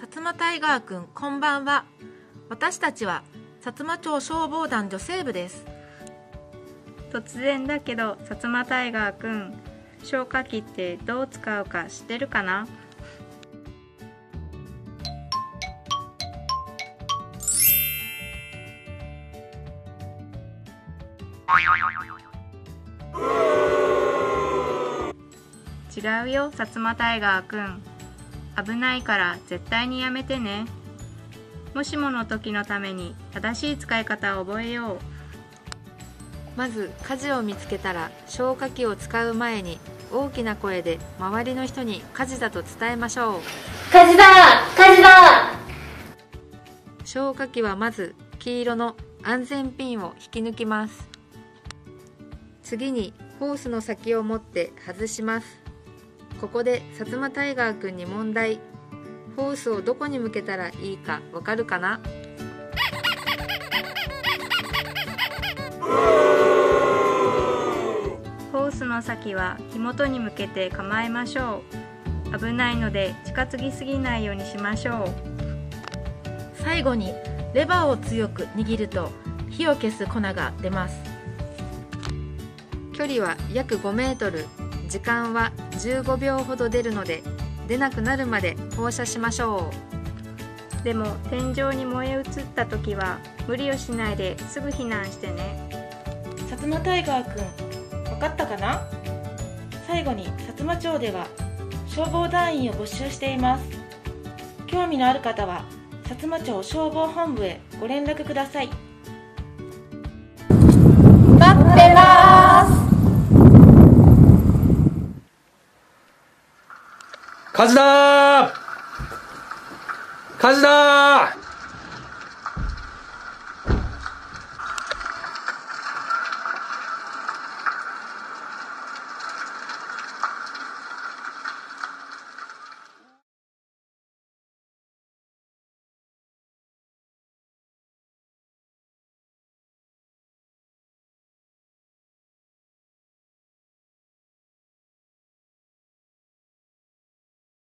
薩摩タイガーくん、こんばんは。私たちは薩摩町消防団女性部です。 突然だけど薩摩タイガーくん、消火器ってどう使うか知ってるかな？違うよ、薩摩タイガーくん。危ないから絶対にやめてね。もしもの時のために正しい使い方を覚えよう。 まず火事を見つけたら消火器を使う前に大きな声で周りの人に火事だと伝えましょう。 火事だ！火事だ！ 消火器はまず黄色の安全ピンを引き抜きます。次にホースの先を持って外します。ここで薩摩タイガーくんに問題。ホースをどこに向けたらいいかわかるかな？ ホースの先は火元に向けて構えましょう。危ないので近づきすぎないようにしましょう。 最後にレバーを強く握ると火を消す粉が出ます。距離は約5メートル、時間は15秒ほど出るので、出なくなるまで放射しましょう。でも天井に燃え移った時は無理をしないですぐ避難してね。 薩摩タイガーくん、分かったかな？最後に薩摩町では消防団員を募集しています。興味のある方は薩摩町消防本部へご連絡ください。 待ってます。 火事だー！火事だー！